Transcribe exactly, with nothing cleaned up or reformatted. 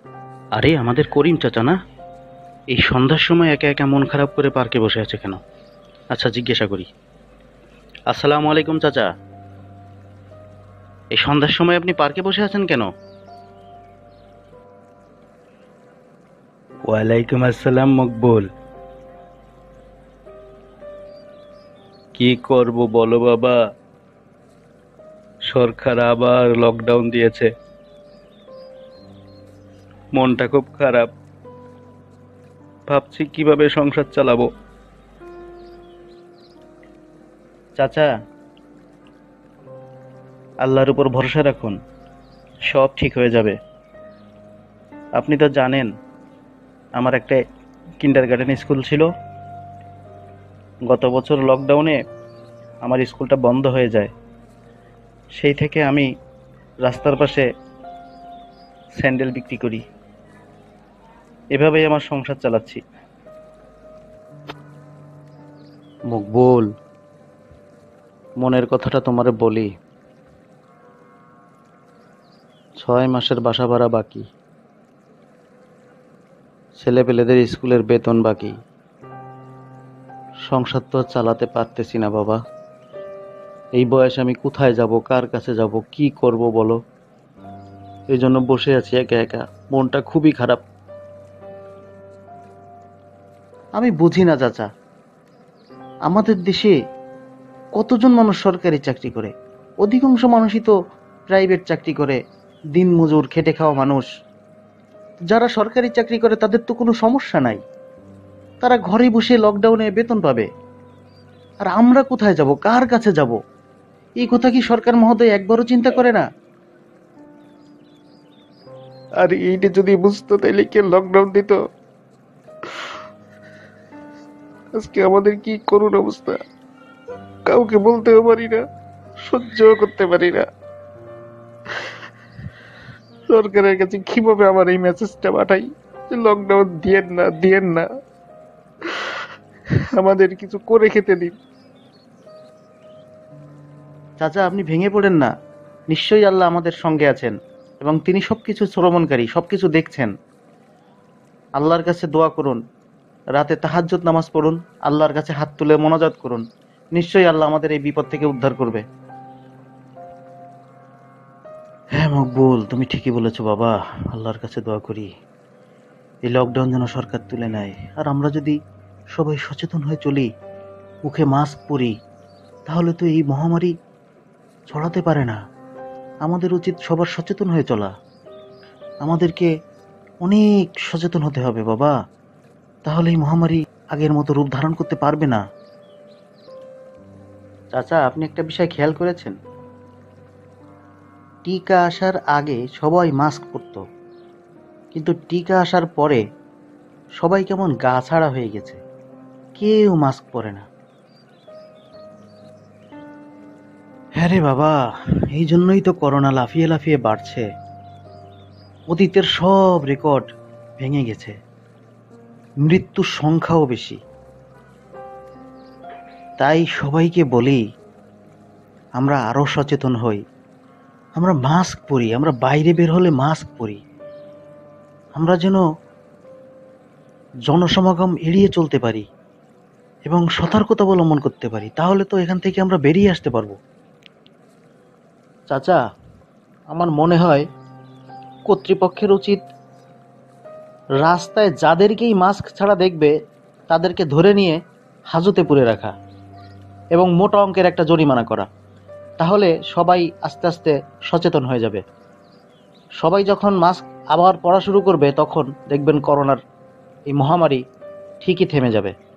আরে আমাদের করিম চাচা না? এই সন্ধ্যার সময় একা একা মন খারাপ করে পার্কে বসে আছে কেন? আচ্ছা জিজ্ঞাসা করি। আসসালামু আলাইকুম চাচা। এই সন্ধ্যার সময় আপনি পার্কে বসে আছেন কেন? ওয়ালাইকুম আসসালাম মকবুল। কি করব বলো বাবা, সরকার আবার লকডাউন দিয়েছে। মনটা খুব খারাপ, ভাবছি কিভাবে সংসার চালাবো। চাচা, আল্লাহর উপর ভরসা রাখুন, সব ঠিক হয়ে যাবে। আপনি তো জানেন আমার একটা কিন্ডারগার্টেন স্কুল ছিল। গত বছর লকডাউনে আমার স্কুলটা বন্ধ হয়ে যায়। সেই থেকে আমি রাস্তার পাশে স্যান্ডেল বিক্রি করি, এভাবেই আমার সংসার চালাচ্ছি। মকবুল, মনের কথাটা তোমারে বলি। ছয় মাসের বাসা ভাড়া বাকি, ছেলেপেলেদের স্কুলের বেতন বাকি। সংসার তো আর চালাতে পারতেছি না বাবা। এই বয়সে আমি কোথায় যাব, কার কাছে যাব, কি করব বলো? এই জন্য বসে আছি একা একা, মনটা খুবই খারাপ। আমি বুঝি না চাচা, আমাদের দেশে কতজন মানুষ সরকারি চাকরি করে? অধিকাংশ মানুষই তো প্রাইভেট চাকরি করে, দিন মজুর খেটে খাওয়া মানুষ। যারা সরকারি চাকরি করে তাদের তো কোনো সমস্যা নাই, তারা ঘরে বসে লকডাউনে বেতন পাবে। আর আমরা কোথায় যাব, কার কাছে যাব? এই কথা কি সরকার মহোদয় একবারও চিন্তা করে না? আর এইটা যদি বুঝতো তাইলে কে লকডাউন দিত? আজকে আমাদের কি করুণ অবস্থা, কাউকে বলতেও পারি না, সহ্য করতে পারি না। সরকারের কাছে কিভাবে আমার এই মেসেজটা পাঠাই যে লকডাউন দিয়েন না, দিয়েন না, আমাদের কিছু করে খেতে দিন। চাচা, আপনি ভেঙে পড়েন না। নিশ্চয়ই আল্লাহ আমাদের সঙ্গে আছেন এবং তিনি সবকিছু শ্রবণকারী, সবকিছু দেখছেন। আল্লাহর কাছে দোয়া করুন, রাতে তাহাজ্জুদ নামাজ পড়ুন, আল্লাহর কাছে হাত তুলে মোনাজাত করুন। নিশ্চয়ই আল্লাহ আমাদের এই বিপদ থেকে উদ্ধার করবে। হ্যাঁ মকবুল, তুমি ঠিকই বলেছো বাবা। আল্লাহর কাছে দোয়া করি এই লকডাউন যেন সরকার তুলে নেয়। আর আমরা যদি সবাই সচেতন হয়ে চলি, মুখে মাস্ক পরি, তাহলে তো এই মহামারী ছড়াতে পারে না। আমাদের উচিত সবার সচেতন হয়ে চলা। আমাদেরকে অনেক সচেতন হতে হবে বাবা, তাহলে এই মহামারী আগের মতো রূপ ধারণ করতে পারবে না। চাচা, আপনি একটা বিষয় খেয়াল করেছেন? টিকা আসার আগে সবাই মাস্ক পরতো, কিন্তু টিকা আসার পরে সবাই কেমন গা ছাড়া হয়ে গেছে, কেউ মাস্ক পরে না। হ্যাঁ রে বাবা, এই জন্যই তো করোনা লাফিয়ে লাফিয়ে বাড়ছে। অতীতের সব রেকর্ড ভেঙে গেছে, মৃত্যুর সংখ্যাও বেশি। তাই সবাইকে বলি, আমরা আরো সচেতন হই। আমরা মাস্ক পরি, আমরা বাইরে বের হলে মাস্ক পরি। আমরা যেন জনসমাগম এড়িয়ে চলতে পারি এবং সতর্কতা অবলম্বন করতে পারি, তাহলে তো এখান থেকে আমরা বেরিয়ে আসতে পারবো। চাচা, আমার মনে হয় কর্তৃপক্ষের উচিত রাস্তায় যাদেরকেই মাস্ক ছাড়া দেখবে তাদেরকে ধরে নিয়ে হাজতে পুরে রাখা এবং মোটা অঙ্কের একটা জরিমানা করা। তাহলে সবাই আস্তে আস্তে সচেতন হয়ে যাবে। সবাই যখন মাস্ক আবার পরা শুরু করবে, তখন দেখবেন করোনার এই মহামারী ঠিকই থেমে যাবে।